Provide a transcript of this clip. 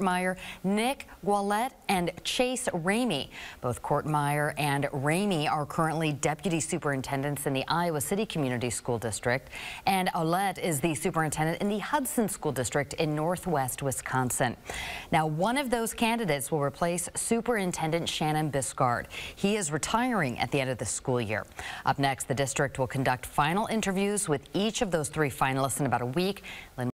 Courtmeyer, Nick Gualet, and Chase Ramey. Both Courtmeyer and Ramey are currently deputy superintendents in the Iowa City Community School District, and Gualet is the superintendent in the Hudson School District in northwest Wisconsin. Now, one of those candidates will replace Superintendent Shannon Biscard. He is retiring at the end of the school year. Up next, the district will conduct final interviews with each of those three finalists in about a week.